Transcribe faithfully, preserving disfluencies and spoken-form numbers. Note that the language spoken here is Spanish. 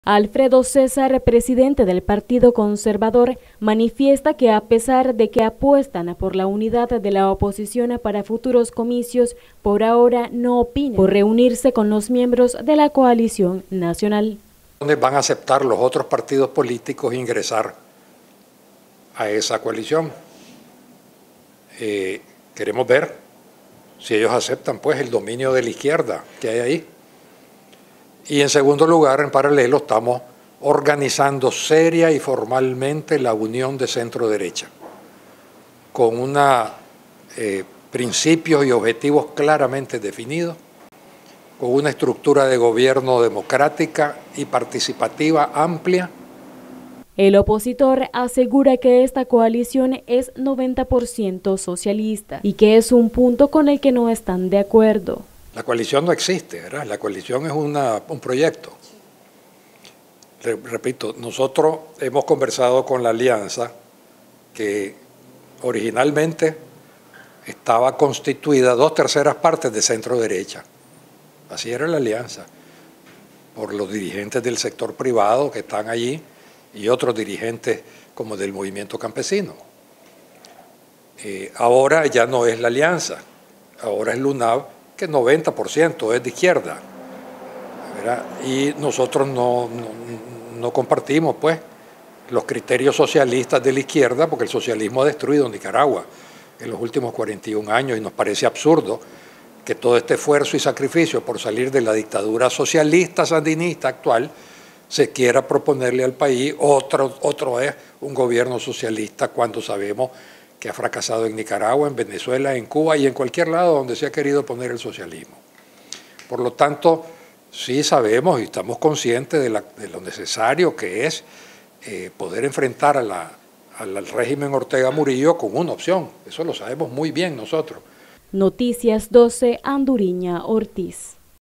Alfredo César, presidente del Partido Conservador, manifiesta que a pesar de que apuestan por la unidad de la oposición para futuros comicios, por ahora no opinan por reunirse con los miembros de la coalición nacional. ¿Dónde van a aceptar los otros partidos políticos ingresar a esa coalición? Eh, queremos ver si ellos aceptan pues el dominio de la izquierda que hay ahí. Y en segundo lugar, en paralelo, estamos organizando seria y formalmente la unión de centro-derecha, con una, eh, principios y objetivos claramente definidos, con una estructura de gobierno democrática y participativa amplia. El opositor asegura que esta coalición es noventa por ciento socialista y que es un punto con el que no están de acuerdo. La coalición no existe, ¿verdad? La coalición es una, un proyecto. Repito, nosotros hemos conversado con la alianza que originalmente estaba constituida dos terceras partes de centro-derecha. Así era la alianza, por los dirigentes del sector privado que están allí y otros dirigentes como del movimiento campesino. Eh, ahora ya no es la alianza, ahora es LUNAV, que noventa por ciento es de izquierda, ¿verdad? Y nosotros no, no, no compartimos pues los criterios socialistas de la izquierda, porque el socialismo ha destruido Nicaragua en los últimos cuarenta y un años y nos parece absurdo que todo este esfuerzo y sacrificio por salir de la dictadura socialista sandinista actual se quiera proponerle al país otro, otro es un gobierno socialista cuando sabemos que ha fracasado en Nicaragua, en Venezuela, en Cuba y en cualquier lado donde se ha querido poner el socialismo. Por lo tanto, sí sabemos y estamos conscientes de, la, de lo necesario que es eh, poder enfrentar a la, al régimen Ortega Murillo con una opción. Eso lo sabemos muy bien nosotros. Noticias doce, Anduriña Ortiz.